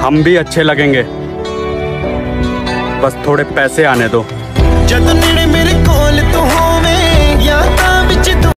हम भी अच्छे लगेंगे, बस थोड़े पैसे आने दो। जद नेड़े मेरे